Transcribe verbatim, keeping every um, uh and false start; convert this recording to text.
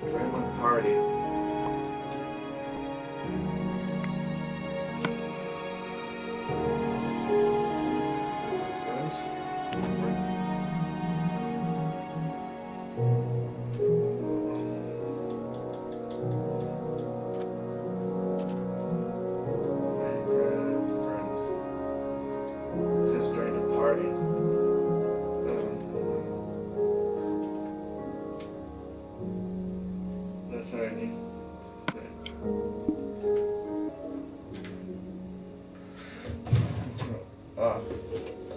Join my party. Just join a party. That's already. Off.